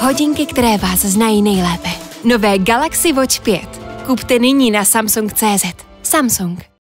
Hodinky, které vás znají nejlépe. Nové Galaxy Watch 5. Kupte nyní na Samsung.cz. Samsung.